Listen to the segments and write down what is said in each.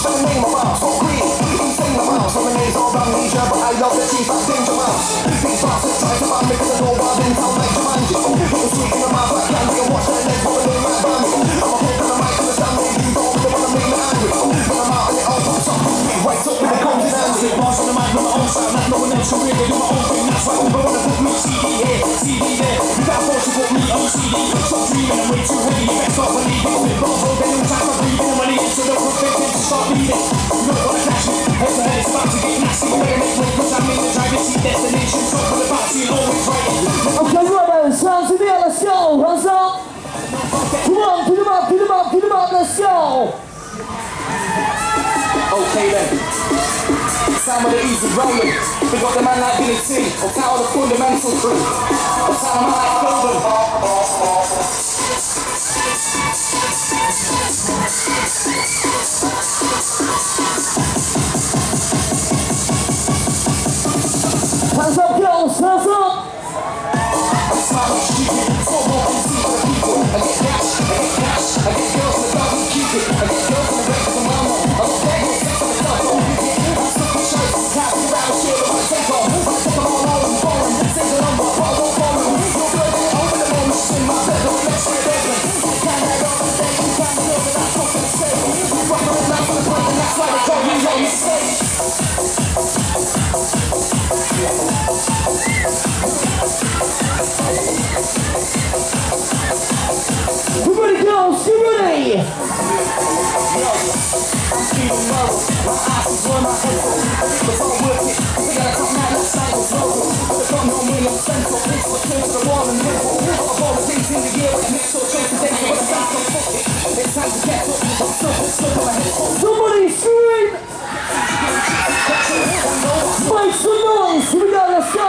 the name of us, got green, insane amounts. Lemonades all amnesia, but I love the chief, that's danger mouse. These bastards try to find me cause I know I've been town like Jumanji. Put the sweet in the mouth like candy and watch their legs rolling right by me. I'm a poke on the mic and the stand me, you don't really wanna make me angry. When I'm out and it all pops up, right up with the guns in hands. Bars on the mic with my own sound, like no one else can really do my own thing. That's why people wanna put me CD here, CD there. Without force to put me on CD. Stop dreaming, I'm way too heavy. Best off when leaving with Volvo, then in time I'm breathing. I'm leaving so don't perfect it to start leaving. You don't wanna catch me, head to head, it's about to get nasty. Better make way, cause I'm in the driving seat destination. Talk for the backseat, always right. Okay, right, hands in the air, let's go, hands up. Come on, get them up, get them up, get them up, let's go. Okay then, sound of the easy rolling. We got the man like Billy T, or Tower the fundamental crew. Or tell them I like Golden. Hands up, girls, hands up. I'm smiling stupid, so more on see other people. I get cash, I get girls in the dog and keep it. I get girls in the break of the mama. I got bad girls sex on the club, don't pick it. I'm stuck in shirts, caps around, shit on my take off. I take them all out and foreign, take the number, but I won't foreign. No good, over the moment, shit in my bed, don't let shit open. I can't let off the day, you can't know that I'm fucking safe. We rock on the line for the point, and that's why they call me on the stage. You ready, girls? You ready? I'm feeling nervous, my eyes is on my head. But I'll work it, we gotta come out last night was local. But the gun on me, I'm central, this was turn to the wall and whistle. Of all the things in the year, it's next door, change the day, but I'm not so fuck it. It's time to get up, I'm stuck on my head. Somebody scream! Make some noise! Here we go, let's go!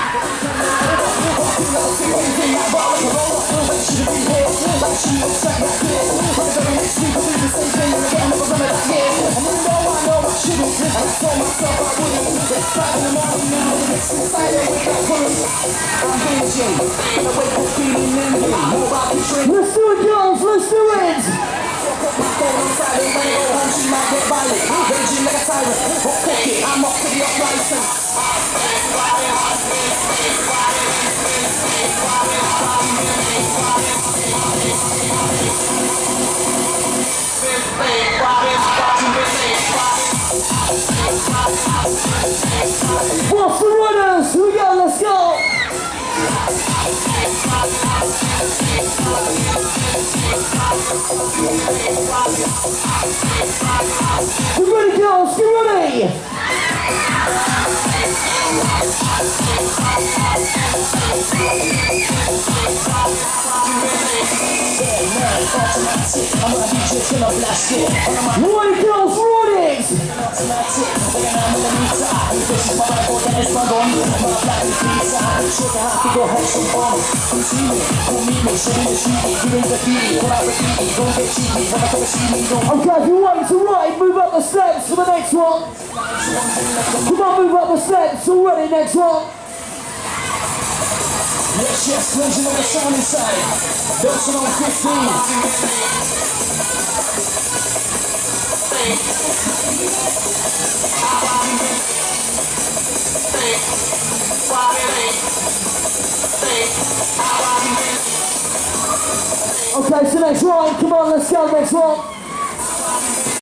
Let's do it, girls, let's do it! I'm off to the off license. What's the runners? Here we go, let's go! Get ready, girls, get ready! Right, girls, run it! Okay, if you're waiting to ride, move up the steps for the next one. Come on, move up the steps, already, next one. Yes, yes, legend on the sound inside. Built on 15. Okay, so next one, come on, let's go, next one.